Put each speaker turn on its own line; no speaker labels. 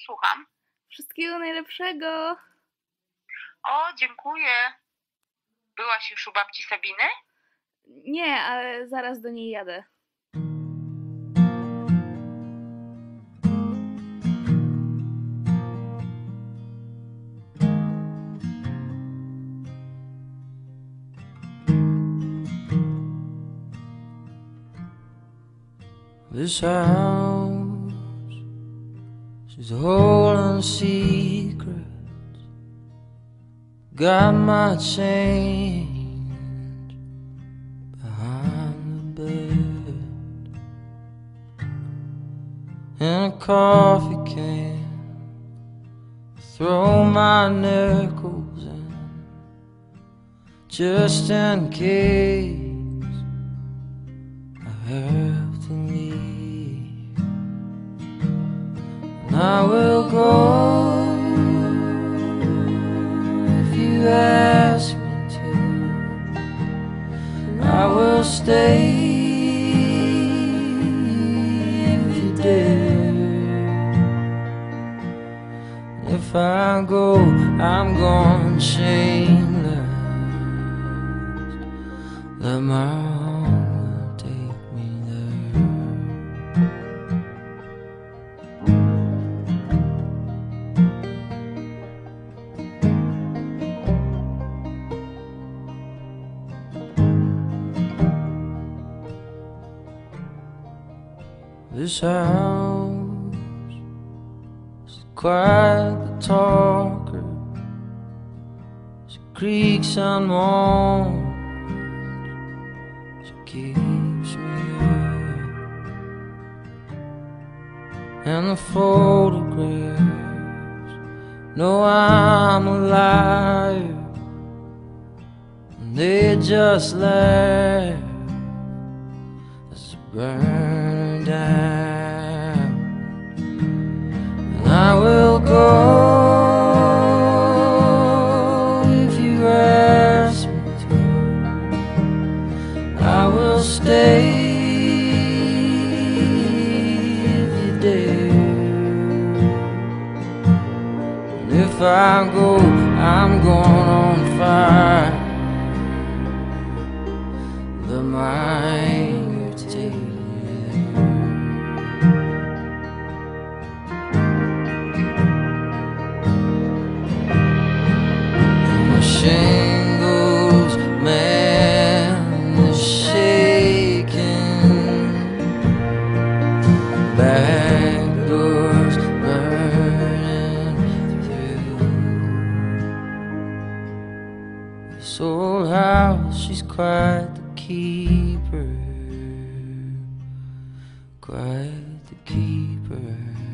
Słucham.
Wszystkiego najlepszego.
O, dziękuję. Byłaś już u babci Sabiny?
Nie, ale zaraz do niej jadę.
This house, she's holding secrets. Got my change behind the bed, in a coffee can. Throw my nickels in, just in case I have to leave. And I will go if you ask me to, and I will stay if you dare. And if I go, I'm gone shameless. Let my hunger take me there. This house is quite the talker. She creaks and moans. She keeps me up. And the photographs know I'm a liar, and they just laugh as I burn her down. And I will go if you ask me to. I will stay if you dare. And if I go, I'm going on fire. Let my anger take me there. And my shingles, man, is shaking. Back doors burning through. This old house, she's quite the keeper, quite the keeper.